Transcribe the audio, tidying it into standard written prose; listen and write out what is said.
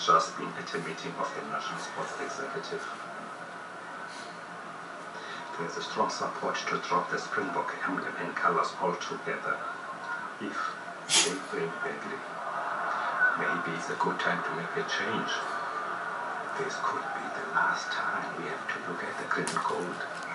just been at a meeting of the National Sports Executive. There's a strong support to drop the Springbok emblem and colours altogether. If they play badly, maybe it's a good time to make a change. This could be the last time we have to look at the green and gold.